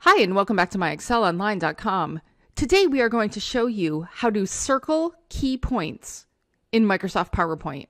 Hi, and welcome back to MyExcelOnline.com. Today we are going to show you how to circle key points in Microsoft PowerPoint.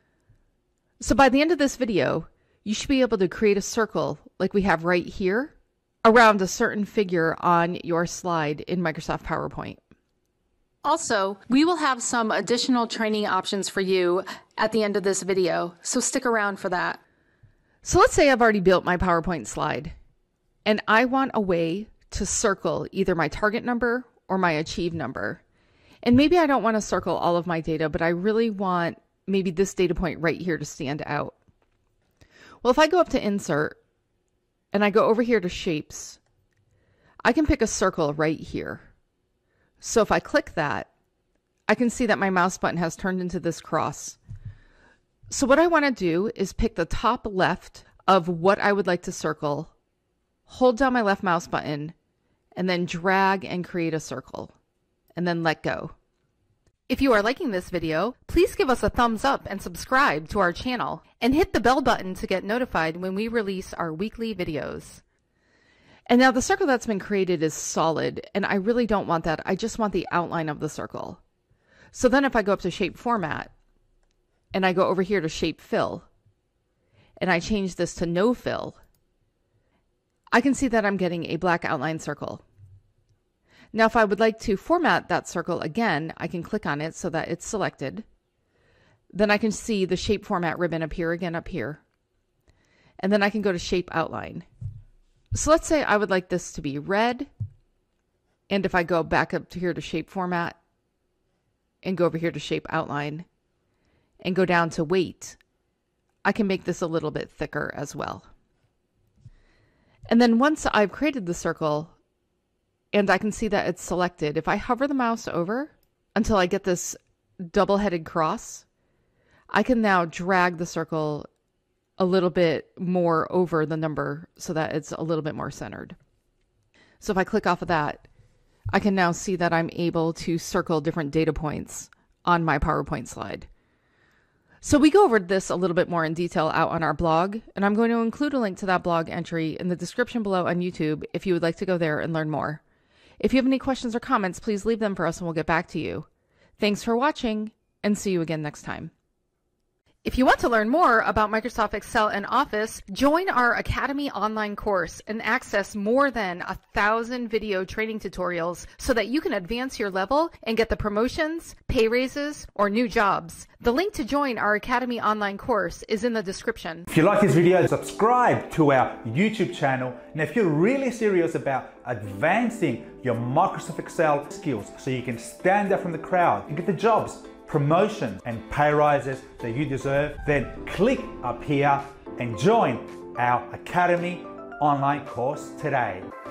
So by the end of this video, you should be able to create a circle like we have right here around a certain figure on your slide in Microsoft PowerPoint. Also, we will have some additional training options for you at the end of this video, so stick around for that. So let's say I've already built my PowerPoint slide, and I want a way to circle either my target number or my achieve number. And maybe I don't want to circle all of my data, but I really want maybe this data point right here to stand out. Well, if I go up to Insert and I go over here to Shapes, I can pick a circle right here. So if I click that, I can see that my mouse button has turned into this cross. So what I want to do is pick the top left of what I would like to circle, hold down my left mouse button, and then drag and create a circle, and then let go. If you are liking this video, please give us a thumbs up and subscribe to our channel, and hit the bell button to get notified when we release our weekly videos. And now the circle that's been created is solid, and I really don't want that. I just want the outline of the circle. So then if I go up to Shape Format, and I go over here to Shape Fill, and I change this to No Fill, I can see that I'm getting a black outline circle. Now if I would like to format that circle again, I can click on it so that it's selected. Then I can see the Shape Format ribbon appear again up here. And then I can go to Shape Outline. So let's say I would like this to be red. And if I go back up to here to Shape Format and go over here to Shape Outline and go down to Weight, I can make this a little bit thicker as well. And then once I've created the circle and I can see that it's selected, if I hover the mouse over until I get this double-headed cross, I can now drag the circle a little bit more over the number so that it's a little bit more centered. So if I click off of that, I can now see that I'm able to circle different data points on my PowerPoint slide. So we go over this a little bit more in detail out on our blog, and I'm going to include a link to that blog entry in the description below on YouTube if you would like to go there and learn more. If you have any questions or comments, please leave them for us and we'll get back to you. Thanks for watching, and see you again next time. If you want to learn more about Microsoft Excel and Office, join our Academy online course and access more than 1,000 video training tutorials so that you can advance your level and get the promotions, pay raises, or new jobs. The link to join our Academy online course is in the description. If you like this video, subscribe to our YouTube channel. And if you're really serious about advancing your Microsoft Excel skills so you can stand out from the crowd and get the jobs, promotions and pay rises that you deserve, then click up here and join our Academy online course today.